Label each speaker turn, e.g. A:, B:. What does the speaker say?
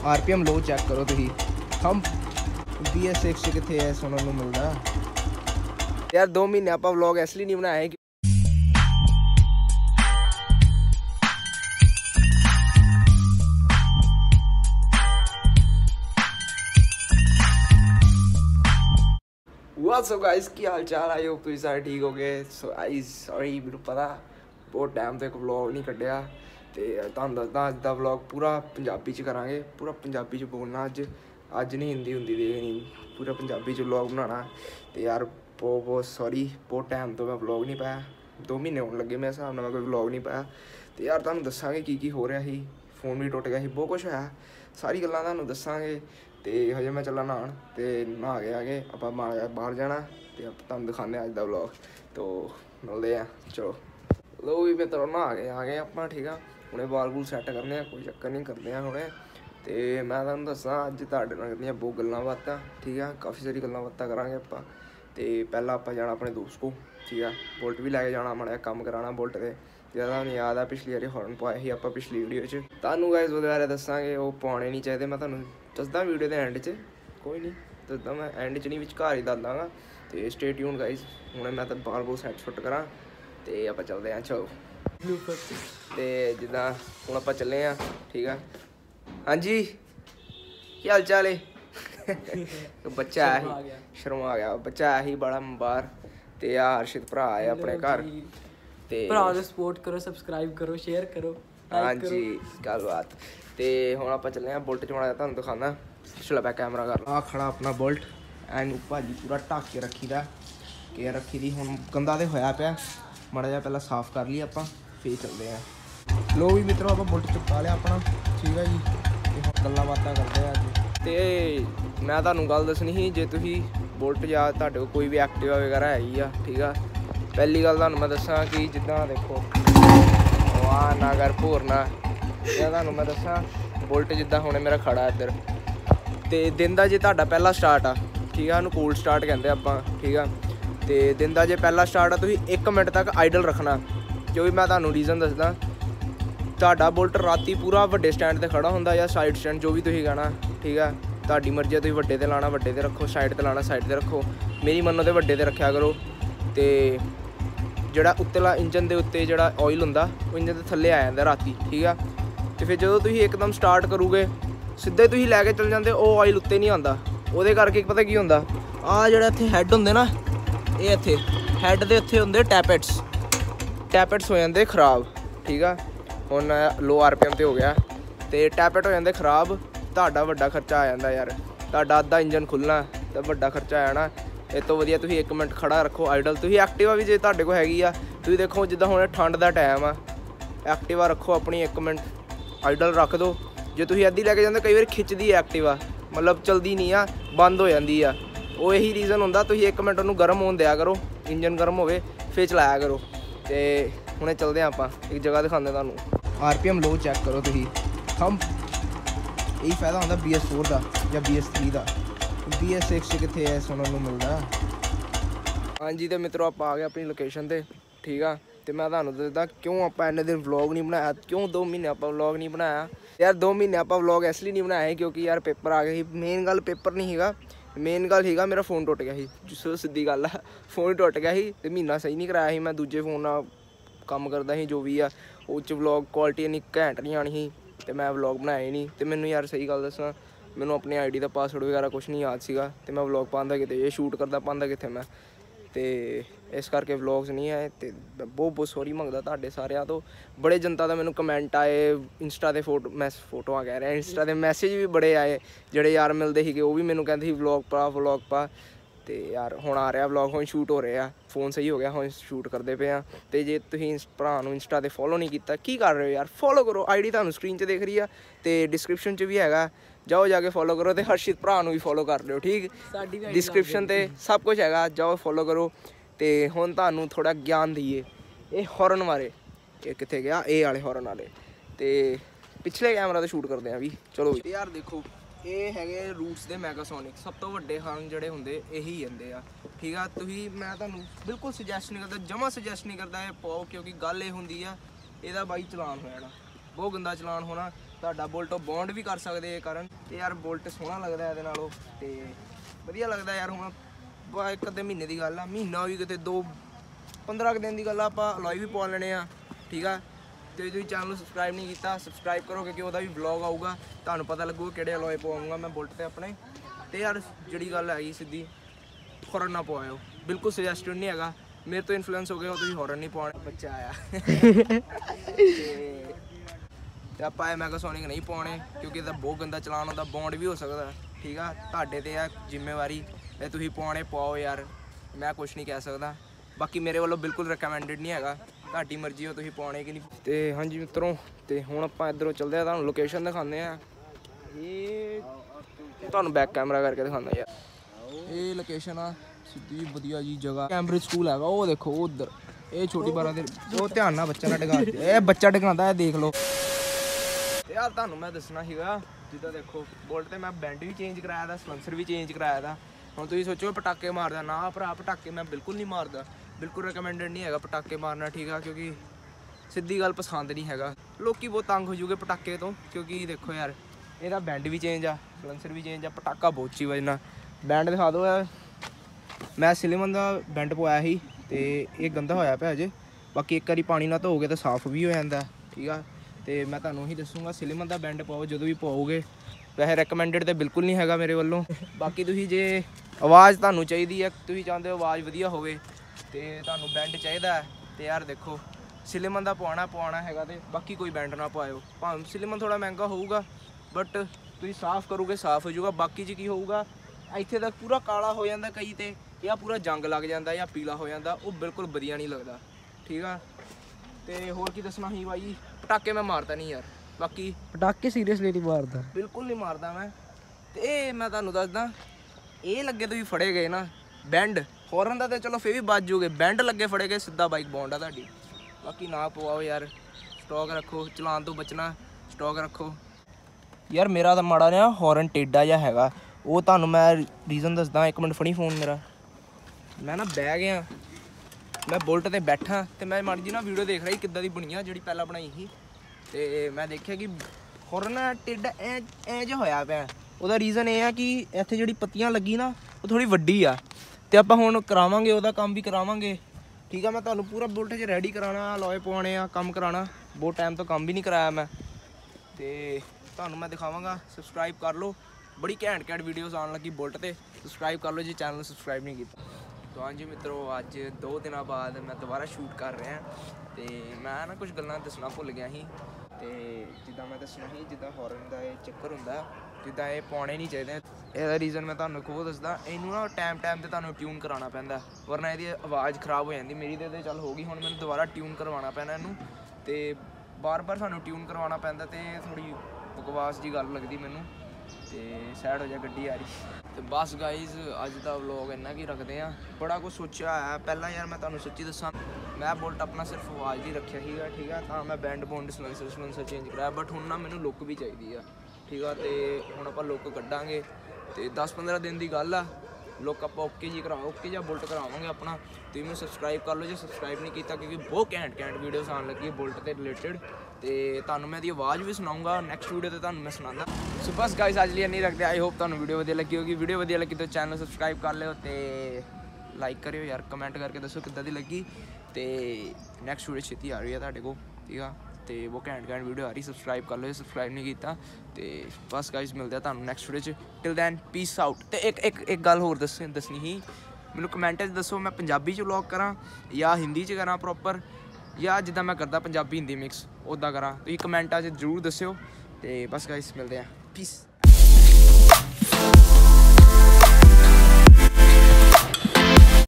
A: RPM लो check करो तुसीं हम BS6 कितने है सुनने को मिलता यार। 2 महीने आप व्लॉग इसलिए नहीं बनाया है व्हाट्सअप गाइस की हाल चाल आई होप तुसीं सारे ठीक हो गए। सो गाइस सॉरी मैनूं पता बहुत टाइम तो एक व्लॉग नहीं कड्ढिया ते तुहानूं दसदा अज दा व्लॉग पूरा पंजाबी च करांगे। पूरा पंजाबी च बोलना अज नहीं हिंदी हुंदी देखनी पूरा पंजाबी च व्लॉग बनाना। तो यार बहुत सॉरी बहुत टाइम तो मैं व्लॉग नहीं पाया 2 महीने होने लगे मेरे हिसाब नाल मैं कोई व्लॉग नहीं पाया। तो यार तुहानूं दस्सांगे की हो रहा ही फोन भी टुट गया ही बहुत कुछ होया सारी गल्लां तुहानूं दस्सांगे। तो हजे मैं चला नहान तो नहा के आके आप बाहर जाना तो तुहानूं दिखाने अज दा व्लॉग। तो मिलते हैं चलो लो भी मित्रों नहा के आ गए आप ठीक है। हुणे बाल बूल सैट करने कोई चक्कर नहीं करते हैं हुणे। तो मैं तुहानूं दस्सां अज तुहाडे नाल करनियां बहुत गल्लां बातां ठीक है काफ़ी सारी गल्लां बातां करांगे आपां। तो पहला आप जाना अपने दोस्त को ठीक है बुलट भी लैके जाना माड़ा कम कराना बुलट से ज़्यादा तुहानूं याद है पिछली बारी हॉर्न पाया ही आप पिछली वीडियो च तुहानूं गाइस ओहदे बारे दस्सांगे वो पाने नहीं चाहिए। मैं तुहानूं दसदा वीडियो के एंड च कोई नहीं दसदा मैं एंड च नहीं विचकार ही दस दांगा। तो स्टे ट्यून गाइस हुणे मैं तो बाल बूल सैट सुट करा तो आप चलते हैं चलो। तो जिदा हुण आप चले हैं ठीक है। हाँ जी की हाल चाल है बच्चा आया ही शर्मा गया बच्चा आया ही बड़ा बाहर। तो यार हर्षित भरा आए अपने घर तो
B: सपोर्ट करो सब्सक्राइब करो शेयर करो।
A: हाँ जी गल बात। तो हुण आप चले हैं बुलट च माड़ा तुहानूं दिखाना पिछला बैक कैमरा कर आ खड़ा अपना बुलट एंड भाजी पूरा ढक के रखी दा केयर रखी दी। हुण गंदा तो होया पिया माड़ा जिहा पहला साफ कर लिया आपां फिर चलते हैं। लो भी मित्रों आप बुलट चुका लिया अपना ठीक है जी गल्लां बातां करते हैं अज। तो मैं तुहानूं गल दस्सनी ही जे तुसीं बुलट या तुहाडे कोल कोई भी एक्टिवा वगैरह हैगी आ ठीक है। पहली गल तुहानूं मैं दस्सां कि जिद्दां देखो वाह ना कर भोरना या तुहानूं मैं दस्सां बुलट जिद्दां हुणे मेरा खड़ा इधर तो दिन का जे तुहाडा पहला स्टार्ट आ ठीक है उन्होंने कोल्ड स्टार्ट कहते आपां ठीक है। तो दिन का जे पहला स्टार्ट आ तुसीं 1 मिनट तक आइडल रखना क्योंकि मैं तुहानूं रीज़न दसदा तुहाडा बुलट राती पूरा वड्डे स्टैंड ते खड़ा हुंदा या साइड स्टैंड जो भी तुसीं कहना ठीक है तुहाडी मर्जी तुसीं वड्डे ते लाना वड्डे ते रखो साइड ते लाना साइड ते रखो मेरी मन्नो तो वड्डे ते रखा करो। तो जिहड़ा उत्तला इंजन के उत्ते जिहड़ा ऑयल हुंदा वो इंजन के थल्ले आ जांदा राती ठीक है। तो फिर जो तुसीं एकदम स्टार्ट करोगे सीधे तुसीं लैके चल जाते वो ऑयल उत्ते नहीं आंदा ਉਹਦੇ ਕਰਕੇ पता की होंदा आ ਜਿਹੜਾ ਇੱਥੇ ਹੈੱਡ ਹੁੰਦੇ ਨਾ ਇਹ ਇੱਥੇ ਹੈੱਡ ਦੇ ਇੱਥੇ ਹੁੰਦੇ ਟੈਪੇਟਸ ਹੋ ਜਾਂਦੇ ਖਰਾਬ ਠੀਕ ਆ। ਹੁਣ ਲੋ RPM ਤੇ ਹੋ ਗਿਆ ਤੇ ਟੈਪੇਟ ਹੋ ਜਾਂਦੇ ਖਰਾਬ ਤੁਹਾਡਾ ਵੱਡਾ ਖਰਚਾ ਆ ਜਾਂਦਾ ਯਾਰ ਤੁਹਾਡਾ ਅੱਧਾ ਇੰਜਨ ਖੁੱਲਣਾ ਤਾਂ ਵੱਡਾ ਖਰਚਾ ਆ ਜਾਣਾ। ਇਸ ਤੋਂ ਵਧੀਆ ਤੁਸੀਂ 1 ਮਿੰਟ ਖੜਾ ਰੱਖੋ ਆਈਡਲ। ਤੁਸੀਂ ਐਕਟਿਵਾ ਵੀ ਜੇ ਤੁਹਾਡੇ ਕੋਲ ਹੈਗੀ ਆ ਤੁਸੀਂ ਦੇਖੋ ਜਿੱਦਾਂ ਹੁਣ ਠੰਡ ਦਾ ਟਾਈਮ ਆ ਐਕਟਿਵਾ ਰੱਖੋ ਆਪਣੀ 1 ਮਿੰਟ ਆਈਡਲ ਰੱਖ ਦਿਓ। ਜੇ ਤੁਸੀਂ ਅੱਧੀ ਲੈ ਕੇ ਜਾਂਦੇ ਕਈ ਵਾਰ ਖਿੱਚਦੀ ਹੈ ਐਕਟਿਵਾ मतलब चलती नहीं आ बंद हो जाती है वो यही रीज़न होंदा। तुसीं 1 मिनट उन्होंने गर्म होने दिया करो इंजन गर्म होवे फिर चलाया करो। तो हुणे चलते हैं आपां एक जगह दिखाने तुहानूं RPM लो चेक करो तुसीं हम यही फायदा होंदा BS4 का या BS3 का BS6 कितने है सुनने को मिलता। हाँ जी तो मित्रों आप आ गए अपनी लोकेशन पर ठीक है। तो मैं तुहानूं दसदा क्यों आप इन्ने दिन व्लॉग नहीं बनाया क्यों 2 महीने आप व्लॉग नहीं बनाया यार। 2 महीने आप व्लॉग इसलिए नहीं बनाया क्योंकि यार पेपर आ गए ही मेन गल पेपर नहीं हैगा मेन गल हैगा मेरा फोन टुट गया ही सीधी गल है फोन टुट गया ही तो महीना सही नहीं कराया ही मैं दूजे फोन नाल काम करदा ही जो भी आ उस व्लॉग क्वालिटी इन्नी घैंट नहीं आनी ही तो मैं व्लॉग बनाया ही नहीं। तो मैनूं यार सही गल दसां मैनूं अपनी ID का पासवर्ड वगैरह कुछ नहीं याद सीगा तो मैं व्लॉग पांदा किते ये शूट करदा पांदा किते मैं तो इस करके व्लॉग्स नहीं आए। तो बहुत बहुत सॉरी मंगदा तुहाडे सारिਆਂ ਤੋਂ बड़े जनता का मैनूं कमेंट आए इंस्टा ते फोटोआं कह रहे इंस्टा ते मैसेज भी बड़े आए ਜਿਹੜੇ यार मिलते ही वो भी मैनूं कहंदे ਸੀ व्लॉग पा। तो यार हुण आ रहा व्लॉग हुण शूट हो रहे आ फोन सही हो गया हुण शूट करते पे तो जे तुसीं भरा नूं इंस्टा ते फॉलो नहीं किया की कर रहे हो यार फॉलो करो ID तुहानूं स्क्रीन 'च दिख रही है तो डिस्क्रिप्शन च भी हैगा जाओ जाके फॉलो करो। तो हर्षित भरा नूं भी फॉलो कर लिओ ठीक डिस्क्रिप्शन ते सब कुछ हैगा जाओ फॉलो करो। तो हुण तुहानूं थोड़ा ज्ञान दईए ये हॉर्न बारे ये कित्थे गया ये वाले हॉर्न वाले तो पिछले कैमरा तो शूट करते हैं भी चलो यार। देखो ये है रूट्स के मैगासोनिक सब तो वड्डे हॉर्न जोड़े होंगे यही आते हैं ठीक है। तुसीं मैं तुहानूं बिल्कुल सुजैसट नहीं करता जमा सुजैसट नहीं करता ये पाओ क्योंकि गल ये होंदी है इहदा बाई चलान हो जाना बहुत गंदा चलान होना ਤੁਹਾਡਾ ਬੁਲਟ ਤੋਂ ਬੌਂਡ ਵੀ ਕਰ ਸਕਦੇ ਇਹ ਕਾਰਨ ਤੇ ਯਾਰ ਬੁਲਟ ਸੋਹਣਾ ਲੱਗਦਾ ਇਹਦੇ ਨਾਲੋਂ ਤੇ ਵਧੀਆ ਲੱਗਦਾ ਯਾਰ। ਹੁਣ ਇੱਕ ਅੱਧੇ ਮਹੀਨੇ ਦੀ ਗੱਲ ਆ, ਮਹੀਨਾ ਵੀ ਕਿਤੇ 15 ਦਿਨ ਦੀ ਗੱਲ ਆ, ਆਪਾਂ ਅਲੋਈ ਵੀ ਪਾ ਲੈਣੇ ਆ ਠੀਕ ਆ। ਤੇ ਤੁਸੀਂ ਚੈਨਲ ਨੂੰ ਸਬਸਕ੍ਰਾਈਬ ਨਹੀਂ ਕੀਤਾ ਸਬਸਕ੍ਰਾਈਬ ਕਰੋ ਕਿਉਂਕਿ ਉਹਦਾ ਵੀ ਵਲੌਗ ਆਊਗਾ, ਤੁਹਾਨੂੰ ਪਤਾ ਲੱਗੂਗਾ ਕਿਹੜੇ ਅਲੋਏ ਪਵਾਉਂਗਾ ਮੈਂ ਬੁਲਟ ਤੇ ਆਪਣੇ। ਤੇ ਯਾਰ ਜਿਹੜੀ ਗੱਲ ਹੈਗੀ ਸਿੱਧੀ ਹੌਰਨ ਨਾ ਪਵਾਇਓ, ਬਿਲਕੁਲ ਸੁਜੈਸਟਡ ਨਹੀਂ ਹੈਗਾ, ਮੇਰੇ ਤੋਂ ਇਨਫਲੂਐਂਸ ਹੋ ਗਏ ਹੋ ਤੁਸੀਂ ਹੌਰਨ ਨਹੀਂ ਪਾਉਣਾ। ਬੱਚਾ ਆਇਆ ਤੇ ਆਪਾਂ ਇਹ ਮੈਗਾਸੋਨਿਕ ਨਹੀਂ ਪਾਉਣੇ ਕਿਉਂਕਿ ਇਹਦਾ ਬਹੁਤ ਗੰਦਾ ਚਲਾਨ ਹੁੰਦਾ, ਬੌਂਡ ਵੀ ਹੋ ਸਕਦਾ ਠੀਕ ਆ। ਤੁਹਾਡੇ ਤੇ ਆ ਜ਼ਿੰਮੇਵਾਰੀ, ਇਹ ਤੁਸੀਂ ਪਾਉਣੇ ਪਾਓ ਯਾਰ, ਮੈਂ ਕੁਛ ਨਹੀਂ ਕਹਿ ਸਕਦਾ। ਬਾਕੀ ਮੇਰੇ ਵੱਲੋਂ ਬਿਲਕੁਲ ਰਿਕਮੈਂਡਡ ਨਹੀਂ ਹੈਗਾ, ਤੁਹਾਡੀ ਮਰਜ਼ੀ ਹੋ ਤੁਸੀਂ ਪਾਉਣੇ ਕਿ ਨਹੀਂ। ਤੇ ਹਾਂਜੀ ਮਿੱਤਰੋ, ਤੇ ਹੁਣ ਆਪਾਂ ਇੱਧਰੋਂ ਚੱਲਦੇ ਆ, ਤੁਹਾਨੂੰ ਲੋਕੇਸ਼ਨ ਦਿਖਾਉਂਦੇ ਆ। ਇਹ ਤੁਹਾਨੂੰ ਬੈਕ ਕੈਮਰਾ ਕਰਕੇ ਦਿਖਾਉਂਦਾ ਯਾਰ। ਇਹ ਲੋਕੇਸ਼ਨ ਆ ਸਿੱਧੀ ਵਧੀਆ ਜੀ ਜਗ੍ਹਾ, ਕੈਂਬਰਿਜ ਸਕੂਲ ਹੈਗਾ ਉਹ ਦੇਖੋ ਉਧਰ। ਇਹ ਛੋਟੀ 12 ਦੇ ਉਹ ਧਿਆਨ ਨਾਲ ਬੱਚਾ ਨਾ ਡਿਗਾ, ਇਹ ਬੱਚਾ ਡਿਗਾਉਂਦਾ ਇਹ ਦੇਖ ਲਓ। ਤੇ ਯਾਰ ਤੁਹਾਨੂੰ ਮੈਂ ਦੱਸਣਾ ਸੀਗਾ, ਜਿੱਦਾਂ ਦੇਖੋ ਬੁਲਟ ਤੇ ਮੈਂ ਬੈਂਡ ਵੀ ਚੇਂਜ ਕਰਾਇਆ ਦਾ, ਸਲੈਂਸਰ ਵੀ ਚੇਂਜ ਕਰਾਇਆ ਦਾ। ਹੁਣ ਤੁਸੀਂ ਸੋਚੋ ਪਟਾਕੇ ਮਾਰਦਾ, ਨਾ ਭਰਾ ਪਟਾਕੇ ਮੈਂ ਬਿਲਕੁਲ ਨਹੀਂ ਮਾਰਦਾ, ਬਿਲਕੁਲ ਰਿਕਮੈਂਡਡ ਨਹੀਂ ਹੈਗਾ ਪਟਾਕੇ ਮਾਰਨਾ ਠੀਕ ਆ। ਕਿਉਂਕਿ ਸਿੱਧੀ ਗੱਲ ਪਸੰਦ ਨਹੀਂ ਹੈਗਾ, ਲੋਕੀ ਬਹੁਤ ਤੰਗ ਹੋ ਜੂਗੇ ਪਟਾਕੇ ਤੋਂ। ਕਿਉਂਕਿ ਦੇਖੋ ਯਾਰ ਇਹਦਾ ਬੈਂਡ ਵੀ ਚੇਂਜ ਆ, ਸਲੈਂਸਰ ਵੀ ਚੇਂਜ ਆ, ਪਟਾਕਾ ਬਹੁਤ ਚੀ ਵਜਣਾ। ਬੈਂਡ ਦਿਖਾ ਦਿਓ ਯਾਰ, ਮੈਂ ਸਿਲੇਮਨ ਦਾ ਬੈਂਡ ਪਵਾਇਆ ਸੀ ਤੇ ਇਹ ਗੰਦਾ ਹੋਇਆ ਪਿਆ ਅਜੇ, ਬਾਕੀ ਇੱਕ ਵਾਰੀ ਪਾਣੀ ਨਾਲ ਧੋਗੇ ਤਾਂ ਸਾਫ਼ ਵੀ ਹੋ ਜਾਂਦਾ ਠੀਕ ਆ। ਤੇ ਮੈਂ ਤੁਹਾਨੂੰ ਉਹੀ ਦੱਸੂਗਾ ਸਿਲੇਮਨ ਦਾ ਬੈਂਡ ਪਾਓ ਜਦੋਂ ਵੀ ਪਾਓਗੇ, ਵੈਸੇ ਰეკਮੈਂਡਡ ਤੇ ਬਿਲਕੁਲ ਨਹੀਂ ਹੈਗਾ ਮੇਰੇ ਵੱਲੋਂ। ਬਾਕੀ ਤੁਸੀਂ ਜੇ ਆਵਾਜ਼ ਤੁਹਾਨੂੰ ਚਾਹੀਦੀ ਹੈ, ਤੁਸੀਂ ਚਾਹੁੰਦੇ ਹੋ ਆਵਾਜ਼ ਵਧੀਆ ਹੋਵੇ ਤੇ ਤੁਹਾਨੂੰ ਬੈਂਡ ਚਾਹੀਦਾ ਤੇ ਯਾਰ ਦੇਖੋ ਸਿਲੇਮਨ ਦਾ ਪਵਾਉਣਾ ਹੈਗਾ ਤੇ ਬਾਕੀ ਕੋਈ ਬੈਂਡ ਨਾ ਪਾਇਓ। ਭਾਵੇਂ ਸਿਲੇਮਨ ਥੋੜਾ ਮਹਿੰਗਾ ਹੋਊਗਾ ਬਟ ਤੁਸੀਂ ਸਾਫ਼ ਕਰੋਗੇ ਸਾਫ਼ ਹੋ ਜਾਊਗਾ। ਬਾਕੀ 'ਚ ਕੀ ਹੋਊਗਾ, ਇੱਥੇ ਤੱਕ ਪੂਰਾ ਕਾਲਾ ਹੋ ਜਾਂਦਾ ਕਈ ਤੇ, ਜਾਂ ਪੂਰਾ ਜੰਗ ਲੱਗ ਜਾਂਦਾ ਜਾਂ ਪੀਲਾ ਹੋ ਜਾਂਦਾ, ਉਹ ਬਿਲਕੁਲ ਵਧੀਆ ਨਹੀਂ ਲੱਗਦਾ ਠੀਕ ਆ। ਤੇ ਹੋਰ ਕੀ ਦੱਸਣਾ ਸੀ ਬਾਈ, ਪਟਾਕੇ ਮੈਂ ਮਾਰਦਾ ਨਹੀਂ ਯਾਰ, ਬਾਕੀ
B: ਪਟਾਕੇ ਸੀਰੀਅਸਲੀ ਨਹੀਂ ਮਾਰਦਾ,
A: ਬਿਲਕੁਲ ਨਹੀਂ ਮਾਰਦਾ ਮੈਂ। ਤੇ ਇਹ ਮੈਂ ਤੁਹਾਨੂੰ ਦੱਸਦਾ, ਇਹ ਲੱਗੇ ਤੁਸੀਂ ਫੜੇ ਗਏ ਨਾ ਬੈਂਡ, ਹੌਰਨ ਦਾ ਤੇ ਚਲੋ ਫੇਰ ਵੀ ਬਚ ਜੂਗੇ, ਬੈਂਡ ਲੱਗੇ ਫੜੇ ਗਏ ਸਿੱਧਾ ਬਾਈਕ ਬੌਂਡ ਆ ਤੁਹਾਡੀ। ਬਾਕੀ ਨਾ ਪਵਾਓ ਯਾਰ, ਸਟਾਕ ਰੱਖੋ, ਚਲਾਨ ਤੋਂ ਬਚਣਾ ਸਟਾਕ ਰੱਖੋ ਯਾਰ। ਮੇਰਾ ਤਾਂ ਮਾੜਾ ਜਿਹਾ ਹੌਰਨ ਟੇਡਾ ਜਿਹਾ ਹੈਗਾ, ਉਹ ਤੁਹਾਨੂੰ ਮੈਂ ਰੀਜ਼ਨ ਦੱਸਦਾ। ਇੱਕ ਮਿੰਟ ਫੜੀ ਫੋਨ ਮੇਰਾ, ਮੈਂ ਨਾ ਬਹਿ ਗਿਆ, ਮੈਂ ਬੁਲਟ ਤੇ ਬੈਠਾ ਤੇ ਮੈਂ ਮਾੜੀ ਜੀ ਨਾ ਵੀਡੀਓ ਦੇਖ ਰਹੀ ਕਿੱਦਾਂ ਦੀ ਬਣੀ ਆ ਜਿਹੜੀ ਪਹਿਲਾਂ ਬਣਾਈ ਸੀ। ਤੇ ਮੈਂ ਦੇਖਿਆ ਕਿ ਹੌਰਨ ਟੇਡਾ ਐ ਜਿਹਾ ਹੋਇਆ ਪਿਆ। ਉਹਦਾ ਰੀਜ਼ਨ ਇਹ ਆ ਕਿ ਇੱਥੇ ਜਿਹੜੀ ਪੱਤੀਆਂ ਲੱਗੀ ਨਾ ਉਹ ਥੋੜੀ ਵੱਡੀ ਆ, ਤੇ ਆਪਾਂ ਹੁਣ ਕਰਾਵਾਂਗੇ ਉਹਦਾ ਕੰਮ ਵੀ ਕਰਾਵਾਂਗੇ ਠੀਕ ਆ। ਮੈਂ ਤੁਹਾਨੂੰ ਪੂਰਾ ਬੁਲਟ 'ਚ ਰੈਡੀ ਕਰਾਉਣਾ, ਅਲੋਏ ਪਵਾਉਣੇ ਆ, ਕੰਮ ਕਰਾਉਣਾ। ਬਹੁਤ ਟਾਈਮ ਤੋਂ ਕੰਮ ਵੀ ਨਹੀਂ ਕਰਾਇਆ ਮੈਂ, ਤੇ ਤੁਹਾਨੂੰ ਮੈਂ ਦਿਖਾਵਾਂਗਾ। ਸਬਸਕ੍ਰਾਈਬ ਕਰ ਲਓ, ਬੜੀ ਘੈਂਟ ਵੀਡੀਓਜ਼ ਆਉਣ ਲੱਗੀ ਬੁਲਟ ਤੇ, ਸਬਸਕ੍ਰਾਈਬ ਕਰ ਲਓ ਜੇ ਚੈਨਲ ਨੂੰ ਸਬਸਕ੍ਰਾਈਬ ਨਹੀਂ ਕੀਤਾ। ਤਾਂ ਹਾਂਜੀ ਮਿੱਤਰੋ, ਅੱਜ 2 ਦਿਨਾਂ ਬਾਅਦ ਮੈਂ ਦੁਬਾਰਾ ਸ਼ੂਟ ਕਰ ਰਿਹਾ ਤੇ ਮੈਂ ਨਾ ਕੁਝ ਗੱਲਾਂ ਦੱਸਣਾ ਭੁੱਲ ਗਿਆ ਸੀ। ਤੇ ਜਿੱਦਾਂ ਮੈਂ ਦੱਸਣਾ ਸੀ, ਜਿੱਦਾਂ ਹੌਰਨ ਦਾ ਇਹ ਚੱਕਰ ਹੁੰਦਾ, ਜਿੱਦਾਂ ਇਹ ਪਾਉਣੇ ਨਹੀਂ ਚਾਹੀਦੇ। ਇਹਦਾ ਰੀਜ਼ਨ ਮੈਂ ਤੁਹਾਨੂੰ ਖੁਦ ਦੱਸਦਾ, ਇਹਨੂੰ ਨਾ ਟਾਈਮ ਤੇ ਤੁਹਾਨੂੰ ਟਿਊਨ ਕਰਾਉਣਾ ਪੈਂਦਾ, ਵਰਨਾ ਇਹਦੀ ਆਵਾਜ਼ ਖਰਾਬ ਹੋ ਜਾਂਦੀ। ਮੇਰੀ ਤੇ ਚੱਲ ਹੋ ਗਈ, ਹੁਣ ਮੈਨੂੰ ਦੁਬਾਰਾ ਟਿਊਨ ਕਰਵਾਉਣਾ ਪੈਣਾ ਇਹਨੂੰ, ਤੇ ਬਾਰ-ਬਾਰ ਸਾਨੂੰ ਟਿਊਨ ਕਰਵਾਉਣਾ ਪੈਂਦਾ ਤੇ ਥੋੜੀ ਬਕਵਾਸ ਜੀ ਗੱਲ ਲੱਗਦੀ ਮੈਨੂੰ। ਤੇ ਸਾਈਡ ਹੋ ਜਾ, ਗੱਡੀ ਆ ਰਹੀ। ਤੇ ਬਸ ਗਾਈਜ਼ ਅੱਜ ਦਾ ਵਲੌਗ ਇੰਨਾ ਕੀ ਰੱਖਦੇ ਆ। ਬੜਾ ਕੁਝ ਸੋਚਿਆ ਹੈ ਪਹਿਲਾਂ ਯਾਰ, ਮੈਂ ਤੁਹਾਨੂੰ ਸੱਚੀ ਦੱਸਾਂ, ਮੈਂ ਬੁਲਟ ਆਪਣਾ ਸਿਰਫ ਆਵਾਜ਼ ਦੀ ਰੱਖਿਆ ਸੀਗਾ ਠੀਕ ਆ, ਤਾਂ ਮੈਂ ਬੈਂਡ ਬੌਂਡ ਸਲੈਂਸਰ ਚੇਂਜ ਕਰਾਇਆ। ਬਟ ਹੁਣ ਨਾ ਮੈਨੂੰ ਲੁੱਕ ਵੀ ਚਾਹੀਦੀ ਆ ਠੀਕ ਆ, ਤੇ ਹੁਣ ਆਪਾਂ ਲੁੱਕ ਕੱਢਾਂਗੇ ਤੇ 10-15 ਦਿਨ ਦੀ ਗੱਲ ਆ। ਲੁੱਕ ਆਪਾਂ ਓਕੇ ਜੀ ਕਰਾਓ, ਓਕੇ ਜਿਹਾ ਬੁਲਟ ਕਰਾਵਾਂਗੇ ਆਪਣਾ। ਤੁਸੀਂ ਮੈਨੂੰ ਸਬਸਕ੍ਰਾਈਬ ਕਰ ਲਓ ਜੇ ਸਬਸਕ੍ਰਾਈਬ ਨਹੀਂ ਕੀਤਾ, ਕਿਉਂਕਿ ਬਹੁਤ ਘੈਂਟ ਵੀਡੀਓਜ਼ ਆਉਣ ਲੱਗੀ ਬੁਲਟ ਤੇ ਰਿਲੇਟਡ। ਤੇ ਤੁਹਾਨੂੰ ਮੈਂ ਇਹਦੀ ਆਵਾਜ਼ ਵੀ ਸੁਣਾਉਂਗਾ ਨੈਕਸਟ ਵੀਡੀਓ ਤੇ, ਤੁਹਾਨੂੰ ਮੈਂ ਸੁਣਾਉਂਦਾ। ਸੋ ਬਸ ਗਾਈਜ਼ ਅੱਜ ਲਈ ਨਹੀਂ ਰੱਖਦੇ। ਆਈ ਹੋਪ ਤੁਹਾਨੂੰ ਵੀਡੀਓ ਵਧੀਆ ਲੱਗੀ ਹੋਗੀ। ਵੀਡੀਓ ਵਧੀਆ ਲੱਗੀ ਤਾਂ ਚੈਨਲ ਸਬਸਕ੍ਰਾਈਬ ਕਰ ਲਿਓ ਤੇ ਲਾਈਕ ਕਰਿਓ ਯਾਰ, ਕਮੈਂਟ ਕਰਕੇ ਦੱਸੋ ਕਿੱਦਾਂ ਦੀ ਲੱਗੀ। ਤੇ ਨੈਕਸਟ ਵੀਡੀਓ ਛੇਤੀ ਆ ਰਹੀ ਹੈ ਤੁਹਾਡੇ ਕੋਲ ਠੀਕ ਆ, ਤੇ ਬਹੁਤ ਘੈਂਟ ਵੀਡੀਓ ਆ ਰਹੀ। ਸਬਸਕ੍ਰਾਈਬ ਕਰ ਲਓ ਜੇ ਸਬਸਕ੍ਰਾਈਬ ਨਹੀਂ ਕੀਤਾ। ਤੇ ਬਸ ਗਾਈਜ਼ ਮਿਲਦੇ ਆ ਤੁਹਾਨੂੰ ਨੈਕਸਟ ਵੀਡੀਓ 'ਚ। Till then peace out. ਤੇ ਇੱਕ ਗੱਲ ਹੋਰ ਦੱਸਣੀ ਸੀ, ਮੈਨੂੰ ਕਮੈਂਟ 'ਚ ਦੱਸੋ ਮੈਂ ਪੰਜਾਬੀ 'ਚ ਵਲੌਗ ਕਰਾਂ ਜਾਂ ਹਿੰਦੀ 'ਚ ਕਰਾਂ ਪ੍ਰੋਪਰ, ਜਾਂ ਜਿੱਦਾਂ ਮੈਂ ਕਰਦਾ ਪੰਜਾਬੀ ਹਿੰਦੀ ਮਿਕਸ ਉੱਦਾਂ ਕਰਾਂ। ਤੁਸੀਂ ਕਮੈਂਟਾਂ 'ਚ ਜ਼ਰੂਰ ਦੱਸਿਓ। ਤੇ ਬਸ ਗਾਈਜ਼ ਮਿਲਦੇ ਆ, ਪੀਸ।